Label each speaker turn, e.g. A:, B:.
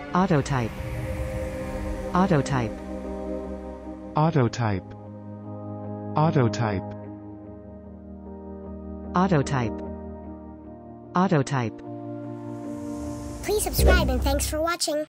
A: Autotype. Autotype.
B: Autotype. Autotype.
A: Autotype. Autotype.
C: Please subscribe and thanks for watching.